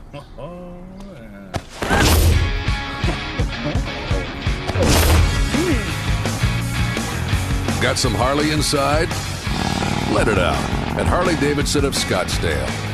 Got some Harley inside? Let it out at Harley-Davidson of Scottsdale.